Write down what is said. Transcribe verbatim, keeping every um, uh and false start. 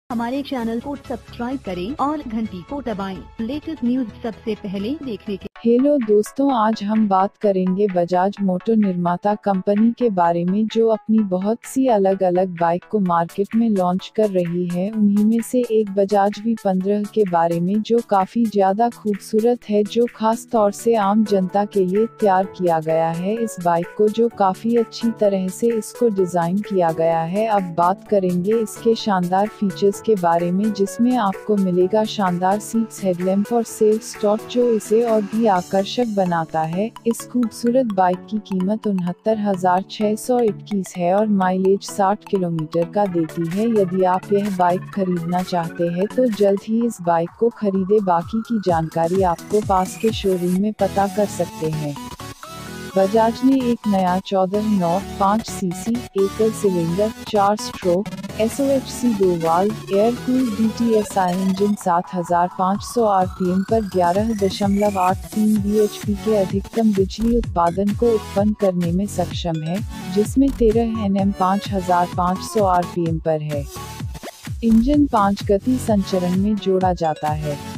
हमारे चैनल को सब्सक्राइब करें और घंटी को दबाएं। लेटेस्ट न्यूज सबसे पहले देखने के हेलो दोस्तों, आज हम बात करेंगे बजाज मोटर निर्माता कंपनी के बारे में जो अपनी बहुत सी अलग अलग बाइक को मार्केट में लॉन्च कर रही है। उन्हीं में से एक बजाज वी पंद्रह के बारे में जो काफी ज्यादा खूबसूरत है, जो खास तौर से आम जनता के लिए तैयार किया गया है। इस बाइक को जो काफी अच्छी तरह से इसको डिजाइन किया गया है। अब बात करेंगे इसके शानदार फीचर्स के बारे में, जिसमें आपको मिलेगा शानदार सीट्स, हेडलैम्प और सेल्फ स्टार्ट, जो इसे और भी आकर्षक बनाता है। इस खूबसूरत बाइक की कीमत उनहत्तर हजार छह सौ इक्कीस है और माइलेज साठ किलोमीटर का देती है। यदि आप यह बाइक खरीदना चाहते हैं तो जल्द ही इस बाइक को खरीदे। बाकी की जानकारी आपको पास के शोरूम में पता कर सकते हैं। बजाज ने एक नया चौदह नौ पाँच सीसी एकल सिलेंडर चार stroke S O H C दो valve air cooled D T S I engine सात हजार पाँच सौ आर पी एम पर ग्यारह दशमलव आठ तीन बी एच पी के अधिकतम बिजली उत्पादन को उत्पन्न करने में सक्षम है, जिसमें तेरह एन एम पाँच हजार पाँच सौ आर पी एम पर है। इंजन पाँच गति संचरण में जोड़ा जाता है।